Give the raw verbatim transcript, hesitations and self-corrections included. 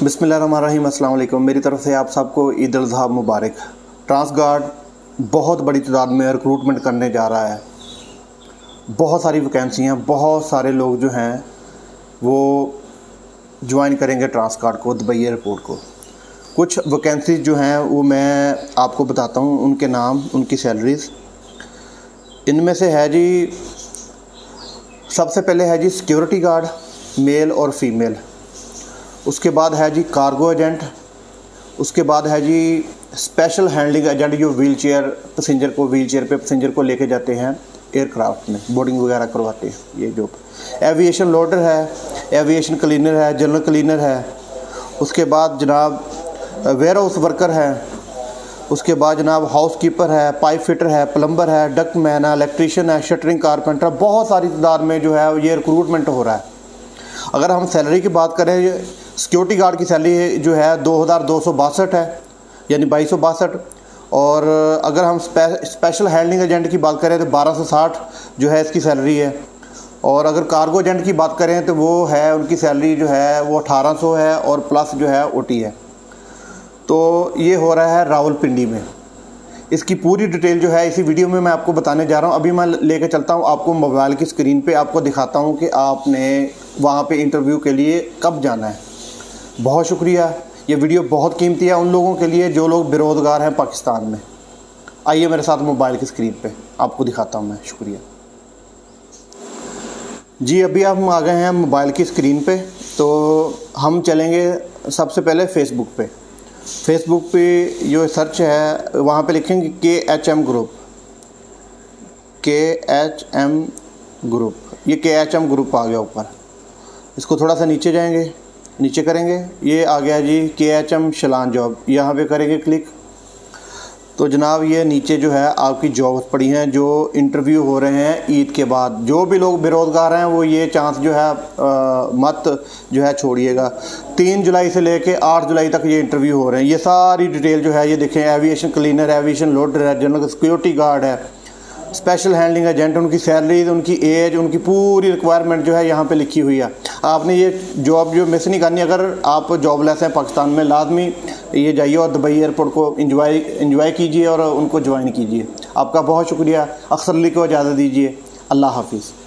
बिस्मिल्लाहिर्रहमानिर्रहीम, अस्सलाम वालेकुम। मेरी तरफ से आप सबको ईद उल अज़हा मुबारक। ट्रांस गार्ड बहुत बड़ी तादाद में रिक्रूटमेंट करने जा रहा है। बहुत सारी वैकेंसियाँ, बहुत सारे लोग जो हैं वो ज्वाइन करेंगे ट्रांस गार्ड को, दुबई एयरपोर्ट को। कुछ वैकेंसीज जो हैं वो मैं आपको बताता हूँ, उनके नाम, उनकी सैलरीज़। इनमें से है जी, सबसे पहले है जी सिक्योरिटी गार्ड, मेल और फीमेल। उसके बाद है जी कार्गो एजेंट। उसके बाद है जी स्पेशल हैंडलिंग एजेंट, जो व्हील चेयर पैसेंजर को व्हील चेयर पे पैसेंजर को लेके जाते हैं एयरक्राफ्ट में, बोर्डिंग वगैरह करवाते हैं ये जॉब। एविएशन लोडर है, एविएशन क्लीनर है, जनरल क्लीनर है। उसके बाद जनाब वेयर हाउस वर्कर है। उसके बाद जनाब हाउस कीपर है, पाइप फिटर है, प्लम्बर है, डक्ट मैन है, इलेक्ट्रीशियन है, शटरिंग कारपेंटर। बहुत सारी तादाद में जो है ये रिक्रूटमेंट हो रहा है। अगर हम सैलरी की बात करें, सिक्योरिटी गार्ड की सैलरी जो है दो हज़ार दो सौ बासठ है, यानी बाईस सौ बासठ। और अगर हम स्पे, स्पेशल हैंडलिंग एजेंट की बात करें तो बारह सौ साठ जो है इसकी सैलरी है। और अगर कार्गो एजेंट की बात करें तो वो है, उनकी सैलरी जो है वो अठारह सौ है और प्लस जो है ओटी है। तो ये हो रहा है रावलपिंडी में। इसकी पूरी डिटेल जो है इसी वीडियो में मैं आपको बताने जा रहा हूँ। अभी मैं लेकर चलता हूँ आपको मोबाइल की स्क्रीन पे, आपको दिखाता हूँ कि आपने वहाँ पे इंटरव्यू के लिए कब जाना है। बहुत शुक्रिया, ये वीडियो बहुत कीमती है उन लोगों के लिए जो लोग बेरोज़गार हैं पाकिस्तान में। आइए मेरे साथ मोबाइल की स्क्रीन पे, आपको दिखाता हूँ मैं। शुक्रिया जी। अभी हम आ गए हैं मोबाइल की स्क्रीन पे, तो हम चलेंगे सबसे पहले फ़ेसबुक पे। फेसबुक पे जो सर्च है वहाँ पे लिखेंगे K H M group, K H M group. ये के एच एम ग्रुप आ गया ऊपर। इसको थोड़ा सा नीचे जाएंगे, नीचे करेंगे, ये आ गया जी के एच एम शलान जॉब। यहाँ पे करेंगे क्लिक, तो जनाब ये नीचे जो है आपकी जॉब्स पड़ी हैं जो इंटरव्यू हो रहे हैं ईद के बाद। जो भी लोग बेरोज़गार हैं वो ये चांस जो है आ, मत जो है छोड़िएगा। तीन जुलाई से लेके आठ जुलाई तक ये इंटरव्यू हो रहे हैं। ये सारी डिटेल जो है ये देखें, एविएशन क्लीनर, एविएशन लोडर है, जनरल सिक्योरिटी गार्ड है, स्पेशल हैंडलिंग एजेंट, उनकी सैलरी, उनकी एज, उनकी पूरी रिक्वायरमेंट जो है यहाँ पे लिखी हुई है। आपने ये जॉब जो मिस नहीं करनी। अगर आप जॉबलेस हैं पाकिस्तान में, लाजमी ये जाइए और दुबई एयरपोर्ट को इंजॉय इंजॉय कीजिए और उनको ज्वाइन कीजिए। आपका बहुत शुक्रिया। अख्तर अली को इजाज़त दीजिए। अल्लाह हाफिज़।